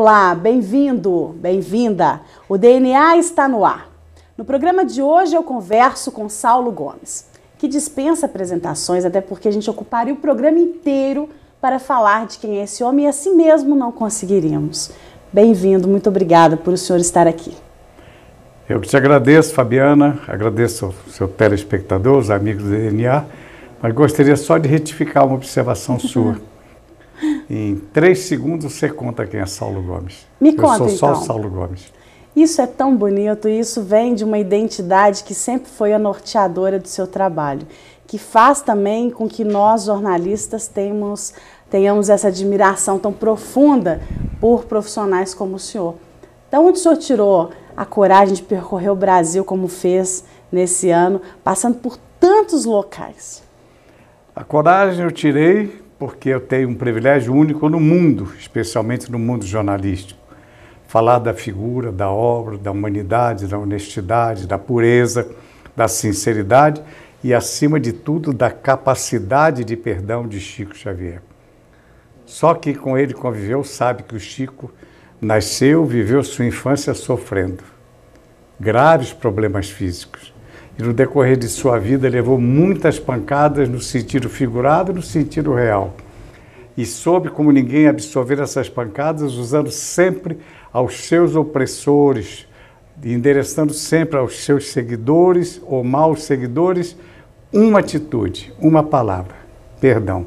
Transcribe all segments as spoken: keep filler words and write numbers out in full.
Olá, bem-vindo, bem-vinda. O D N A está no ar. No programa de hoje eu converso com Saulo Gomes, que dispensa apresentações, até porque a gente ocuparia o programa inteiro para falar de quem é esse homem e assim mesmo não conseguiríamos. Bem-vindo, muito obrigada por o senhor estar aqui. Eu que te agradeço, Fabiana, agradeço ao seu telespectador, os amigos do D N A, mas gostaria só de retificar uma observação sua. Em três segundos você conta quem é Saulo Gomes. Me conta, então. Eu sou só então. Saulo Gomes. Isso é tão bonito e isso vem de uma identidade que sempre foi a norteadora do seu trabalho, que faz também com que nós, jornalistas, tenhamos, tenhamos essa admiração tão profunda por profissionais como o senhor. De onde o senhor tirou a coragem de percorrer o Brasil como fez nesse ano, passando por tantos locais? A coragem eu tirei porque eu tenho um privilégio único no mundo, especialmente no mundo jornalístico. Falar da figura, da obra, da humanidade, da honestidade, da pureza, da sinceridade e, acima de tudo, da capacidade de perdão de Chico Xavier. Só quem com ele conviveu sabe que o Chico nasceu, viveu sua infância sofrendo graves problemas físicos. E no decorrer de sua vida levou muitas pancadas no sentido figurado e no sentido real. E soube como ninguém absorver essas pancadas, usando sempre aos seus opressores, endereçando sempre aos seus seguidores ou maus seguidores, uma atitude, uma palavra: perdão.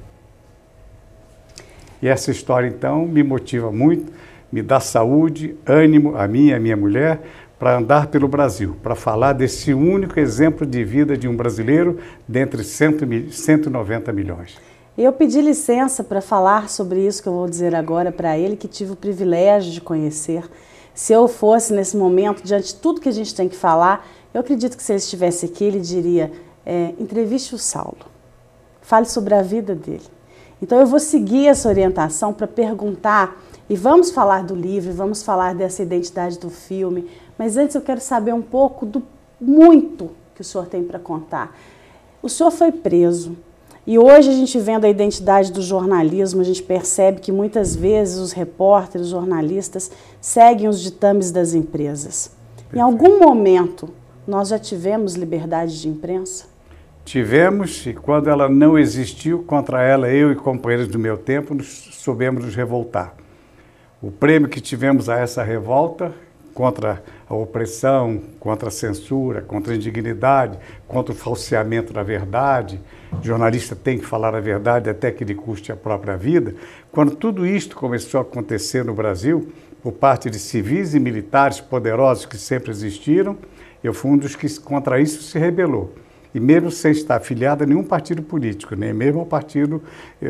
E essa história, então, me motiva muito, me dá saúde, ânimo, a mim e a minha mulher, para andar pelo Brasil, para falar desse único exemplo de vida de um brasileiro dentre cento e noventa milhões. Eu pedi licença para falar sobre isso que eu vou dizer agora para ele, que tive o privilégio de conhecer. Se eu fosse nesse momento, diante de tudo que a gente tem que falar, eu acredito que se ele estivesse aqui, ele diria, é, entreviste o Saulo, fale sobre a vida dele. Então eu vou seguir essa orientação para perguntar, e vamos falar do livro, vamos falar dessa identidade do filme, mas antes eu quero saber um pouco do muito que o senhor tem para contar. O senhor foi preso. E hoje a gente vendo a identidade do jornalismo, a gente percebe que muitas vezes os repórteres, os jornalistas, seguem os ditames das empresas. Perfeito. Em algum momento, nós já tivemos liberdade de imprensa? Tivemos, e quando ela não existiu, contra ela, eu e companheiros do meu tempo, nos soubemos nos revoltar. O prêmio que tivemos a essa revolta, contra a opressão, contra a censura, contra a indignidade, contra o falseamento da verdade, o jornalista tem que falar a verdade até que lhe custe a própria vida. Quando tudo isto começou a acontecer no Brasil, por parte de civis e militares poderosos que sempre existiram, eu fui um dos que contra isso se rebelou. E mesmo sem estar afiliado a nenhum partido político, nem mesmo ao partido,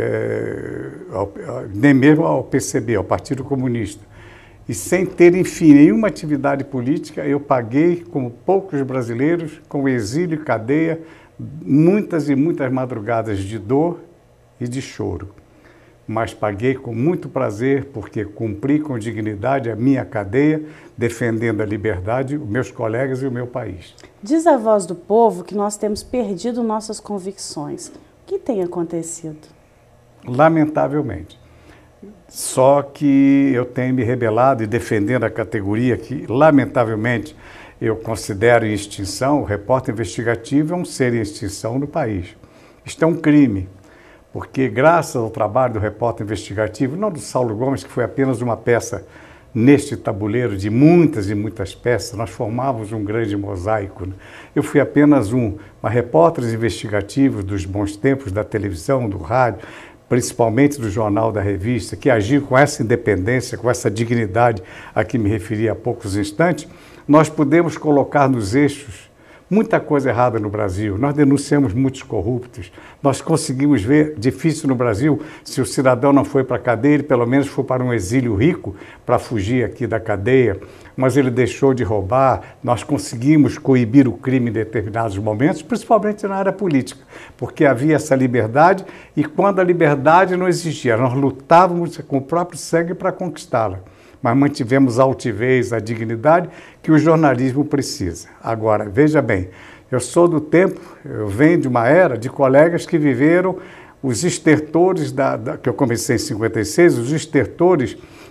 eh, ao, nem mesmo ao P C B, ao Partido Comunista. E sem ter, enfim, nenhuma atividade política, eu paguei, como poucos brasileiros, com exílio e cadeia, muitas e muitas madrugadas de dor e de choro. Mas paguei com muito prazer, porque cumpri com dignidade a minha cadeia, defendendo a liberdade, os meus colegas e o meu país. Diz a voz do povo que nós temos perdido nossas convicções. O que tem acontecido? Lamentavelmente. Só que eu tenho me rebelado e defendendo a categoria que, lamentavelmente, eu considero em extinção. O repórter investigativo é um ser em extinção no país. Isto é um crime, porque graças ao trabalho do repórter investigativo, não do Saulo Gomes, que foi apenas uma peça neste tabuleiro de muitas e muitas peças, nós formávamos um grande mosaico, né? Eu fui apenas um, mas repórteres investigativos dos bons tempos da televisão, do rádio, principalmente do jornal, da revista, que agiu com essa independência, com essa dignidade a que me referi há poucos instantes, nós podemos colocar nos eixos muita coisa errada no Brasil. Nós denunciamos muitos corruptos, nós conseguimos ver, difícil no Brasil, se o cidadão não foi para a cadeia, ele pelo menos foi para um exílio rico, para fugir aqui da cadeia, mas ele deixou de roubar, nós conseguimos coibir o crime em determinados momentos, principalmente na área política, porque havia essa liberdade e quando a liberdade não existia, nós lutávamos com o próprio sangue para conquistá-la. Mas mantivemos a altivez, a dignidade que o jornalismo precisa. Agora, veja bem, eu sou do tempo, eu venho de uma era de colegas que viveram os estertores, da, da, que eu comecei em cinquenta e seis, os estertores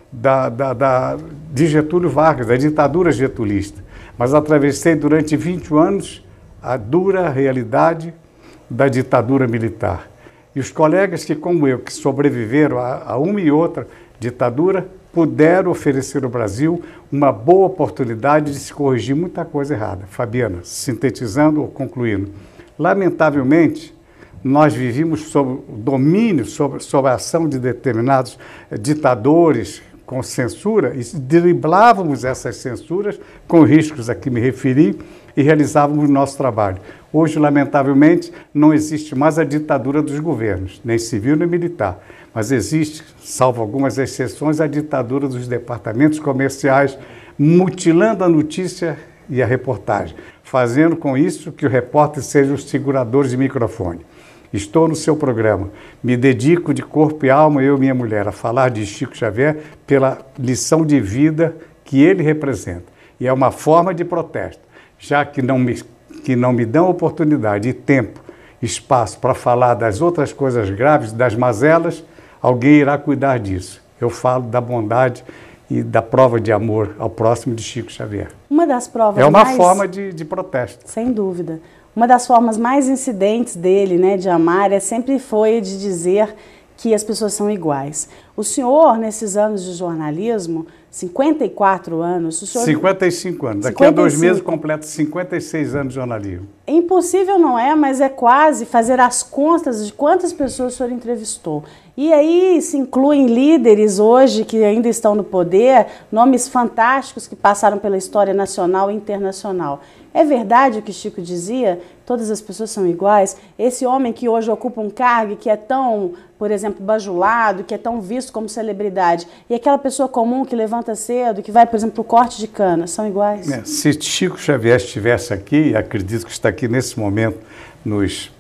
da, da, da, de Getúlio Vargas, da ditadura getulista, mas atravessei durante vinte anos a dura realidade da ditadura militar. E os colegas que, como eu, que sobreviveram a, a uma e outra ditadura, puderam oferecer ao Brasil uma boa oportunidade de se corrigir muita coisa errada. Fabiana, sintetizando ou concluindo, lamentavelmente, nós vivíamos sob o domínio, sob, sob a ação de determinados ditadores com censura e driblávamos essas censuras com riscos a que me referi e realizávamos o nosso trabalho. Hoje, lamentavelmente, não existe mais a ditadura dos governos, nem civil nem militar, mas existe, salvo algumas exceções, a ditadura dos departamentos comerciais, mutilando a notícia e a reportagem, fazendo com isso que o repórter seja os seguradores de microfone. Estou no seu programa, me dedico de corpo e alma, eu e minha mulher, a falar de Chico Xavier pela lição de vida que ele representa. E é uma forma de protesto, já que não me, que não me dão oportunidade e tempo, espaço para falar das outras coisas graves, das mazelas, alguém irá cuidar disso. Eu falo da bondade e da prova de amor ao próximo de Chico Xavier. Uma das provas É uma mais... forma de, de protesto. Sem dúvida. Uma das formas mais incidentes dele, né, de amar, é sempre foi de dizer que as pessoas são iguais. O senhor, nesses anos de jornalismo, cinquenta e quatro anos... O senhor... cinquenta e cinco anos. Daqui cinquenta e cinco. a dois meses completo cinquenta e seis anos de jornalismo. É impossível, não é? Mas é quase fazer as contas de quantas pessoas o senhor entrevistou. E aí se incluem líderes hoje que ainda estão no poder, nomes fantásticos que passaram pela história nacional e internacional. É verdade o que Chico dizia? Todas as pessoas são iguais? Esse homem que hoje ocupa um cargo que é tão, por exemplo, bajulado, que é tão visto como celebridade, e aquela pessoa comum que levanta cedo, que vai, por exemplo, para o corte de cana, são iguais? É, se Chico Xavier estivesse aqui, acredito que está aqui nesse momento nos,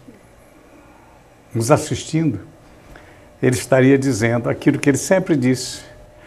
nos assistindo, ele estaria dizendo aquilo que ele sempre disse.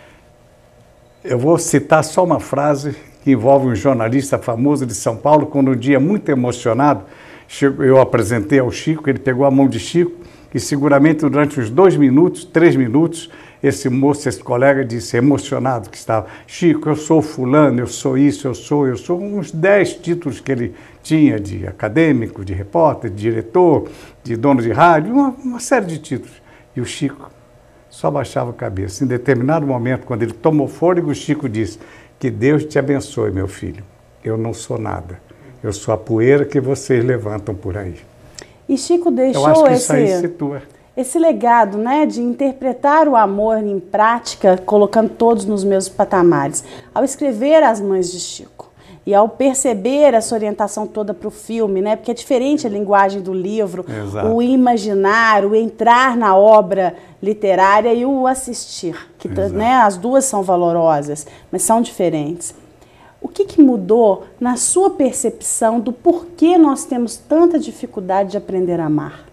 Eu vou citar só uma frase que envolve um jornalista famoso de São Paulo, quando um dia muito emocionado, eu apresentei ao Chico, ele pegou a mão de Chico e seguramente durante uns dois minutos, três minutos, esse moço, esse colega disse, emocionado que estava, Chico, eu sou fulano, eu sou isso, eu sou, eu sou, uns dez títulos que ele tinha de acadêmico, de repórter, de diretor, de dono de rádio, uma, uma série de títulos. E o Chico só baixava a cabeça. Em determinado momento, quando ele tomou fôlego, o Chico disse, que Deus te abençoe, meu filho. Eu não sou nada. Eu sou a poeira que vocês levantam por aí. E Chico deixou Eu acho que esse, isso aí situa. esse legado, né, de interpretar o amor em prática, colocando todos nos mesmos patamares. Ao escrever As Mães de Chico e ao perceber essa orientação toda para o filme, né, porque é diferente a linguagem do livro, Exato. O imaginar, o entrar na obra literária e o assistir, que, né, as duas são valorosas, mas são diferentes. O que, que mudou na sua percepção do porquê nós temos tanta dificuldade de aprender a amar?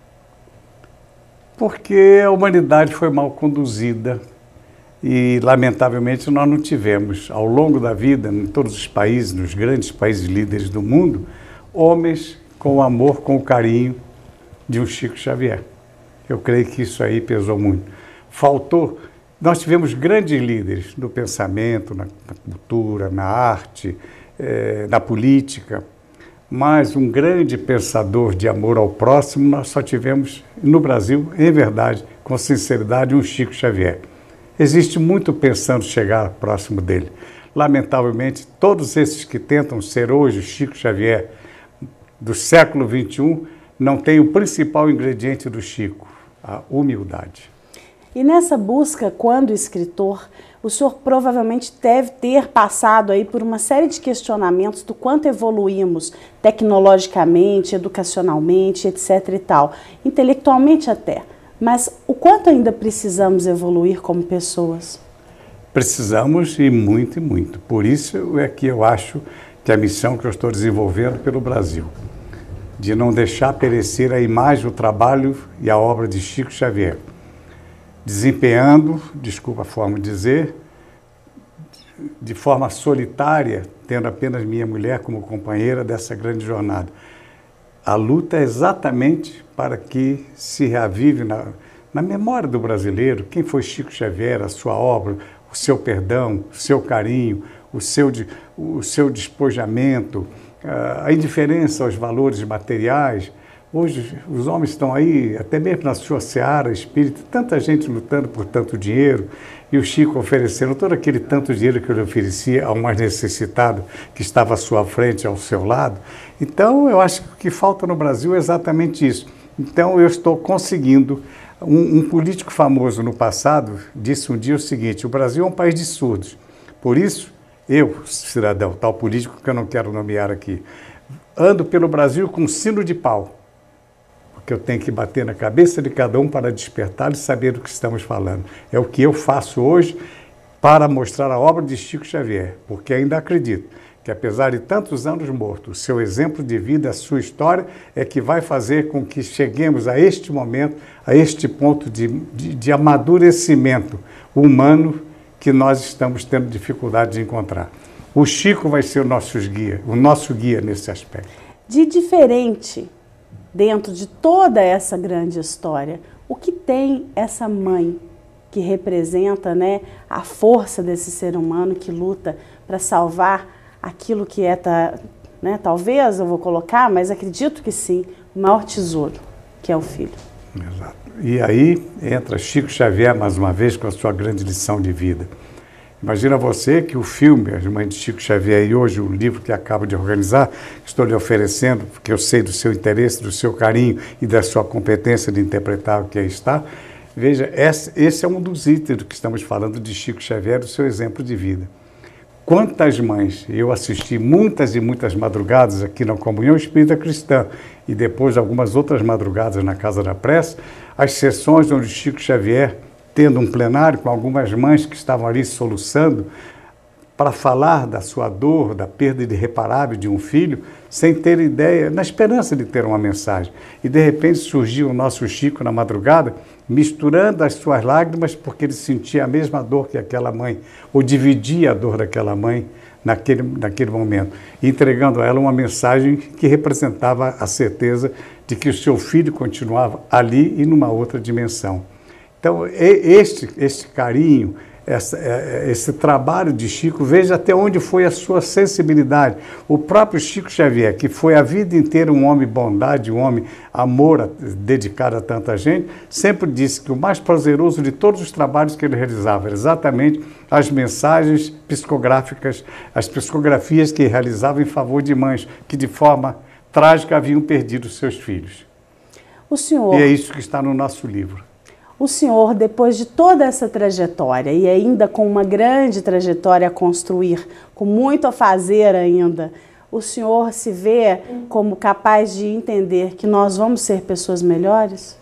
Porque a humanidade foi mal conduzida e, lamentavelmente, nós não tivemos, ao longo da vida, em todos os países, nos grandes países líderes do mundo, homens com o amor, com o carinho de um Chico Xavier. Eu creio que isso aí pesou muito. Faltou... Nós tivemos grandes líderes no pensamento, na, na cultura, na arte, eh, na política, mas um grande pensador de amor ao próximo nós só tivemos no Brasil, em verdade, com sinceridade, um Chico Xavier. Existe muito pensando chegar próximo dele. Lamentavelmente, todos esses que tentam ser hoje o Chico Xavier do século vinte e um não têm o principal ingrediente do Chico, a humildade. E nessa busca, quando escritor, o senhor provavelmente deve ter passado aí por uma série de questionamentos do quanto evoluímos tecnologicamente, educacionalmente, etc e tal, intelectualmente até. Mas o quanto ainda precisamos evoluir como pessoas? Precisamos e muito e muito. Por isso é que eu acho que a missão que eu estou desenvolvendo pelo Brasil, de não deixar perecer a imagem, o trabalho e a obra de Chico Xavier, desempenhando, desculpa a forma de dizer, de forma solitária, tendo apenas minha mulher como companheira dessa grande jornada. A luta é exatamente para que se reavive na, na memória do brasileiro quem foi Chico Xavier, a sua obra, o seu perdão, o seu carinho, o seu, o seu despojamento, a indiferença aos valores materiais. Hoje os homens estão aí, até mesmo na sua seara espírita, tanta gente lutando por tanto dinheiro, e o Chico oferecendo todo aquele tanto dinheiro que ele oferecia ao mais necessitado que estava à sua frente, ao seu lado. Então eu acho que o que falta no Brasil é exatamente isso. Então eu estou conseguindo. Um, um político famoso no passado disse um dia o seguinte: o Brasil é um país de surdos. Por isso, eu, cidadão, tal político que eu não quero nomear aqui, ando pelo Brasil com sino de pau, porque eu tenho que bater na cabeça de cada um para despertar e saber do que estamos falando. É o que eu faço hoje para mostrar a obra de Chico Xavier, porque ainda acredito que, apesar de tantos anos morto, o seu exemplo de vida, a sua história, é que vai fazer com que cheguemos a este momento, a este ponto de, de, de amadurecimento humano que nós estamos tendo dificuldade de encontrar. O Chico vai ser o nosso guia, o nosso guia nesse aspecto. De diferente, dentro de toda essa grande história, o que tem essa mãe que representa, né, a força desse ser humano que luta para salvar aquilo que é, tá, né, talvez eu vou colocar, mas acredito que sim, o maior tesouro, que é o filho. Exato. E aí entra Chico Xavier, mais uma vez, com a sua grande lição de vida. Imagina você que o filme As Mães de Chico Xavier e hoje o livro que acabo de organizar, estou lhe oferecendo, porque eu sei do seu interesse, do seu carinho e da sua competência de interpretar o que aí está. Veja, esse é um dos itens que estamos falando de Chico Xavier, do seu exemplo de vida. Quantas mães, eu assisti muitas e muitas madrugadas aqui na Comunhão Espírita Cristã e depois algumas outras madrugadas na Casa da Prece, as sessões onde Chico Xavier, tendo um plenário com algumas mães que estavam ali soluçando, para falar da sua dor, da perda irreparável de um filho, sem ter ideia, na esperança de ter uma mensagem. E de repente surgiu o nosso Chico na madrugada, misturando as suas lágrimas, porque ele sentia a mesma dor que aquela mãe, ou dividia a dor daquela mãe naquele, naquele momento, entregando a ela uma mensagem que representava a certeza de que o seu filho continuava ali e numa outra dimensão. Então, este, este carinho, essa, esse trabalho de Chico, veja até onde foi a sua sensibilidade. O próprio Chico Xavier, que foi a vida inteira um homem bondade, um homem amor dedicado a tanta gente, sempre disse que o mais prazeroso de todos os trabalhos que ele realizava era exatamente as mensagens psicográficas, as psicografias que ele realizava em favor de mães que de forma trágica haviam perdido seus filhos. O senhor... E é isso que está no nosso livro. O senhor, depois de toda essa trajetória e ainda com uma grande trajetória a construir, com muito a fazer ainda, o senhor se vê como capaz de entender que nós vamos ser pessoas melhores?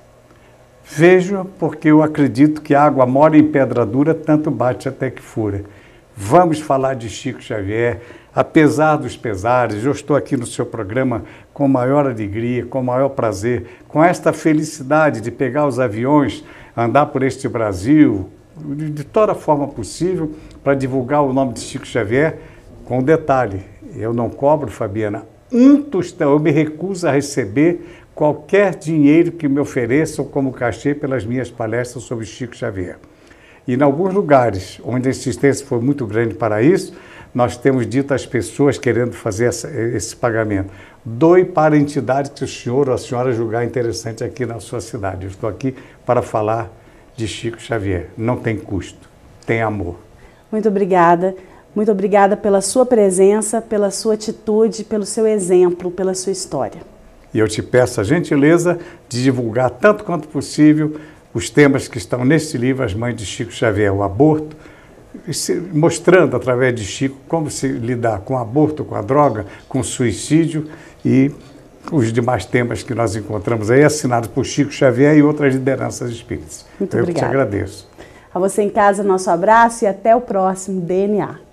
Vejo, porque eu acredito que a água mora em pedra dura, tanto bate até que fura. Vamos falar de Chico Xavier, apesar dos pesares. Eu estou aqui no seu programa com maior alegria, com maior prazer, com esta felicidade de pegar os aviões, andar por este Brasil, de toda forma possível, para divulgar o nome de Chico Xavier, com detalhe, eu não cobro, Fabiana, um tostão, eu me recuso a receber qualquer dinheiro que me ofereçam como cachê pelas minhas palestras sobre Chico Xavier. E em alguns lugares onde a insistência foi muito grande para isso, nós temos dito às pessoas querendo fazer essa, esse pagamento: doe para a entidade que o senhor ou a senhora julgar interessante aqui na sua cidade. Eu estou aqui para falar de Chico Xavier. Não tem custo, tem amor. Muito obrigada. Muito obrigada pela sua presença, pela sua atitude, pelo seu exemplo, pela sua história. E eu te peço a gentileza de divulgar tanto quanto possível os temas que estão nesse livro, As Mães de Chico Xavier, o aborto, mostrando através de Chico como se lidar com o aborto, com a droga, com o suicídio e os demais temas que nós encontramos aí, assinados por Chico Xavier e outras lideranças espíritas. Muito Eu obrigada. te agradeço. A você em casa, nosso abraço e até o próximo D N A.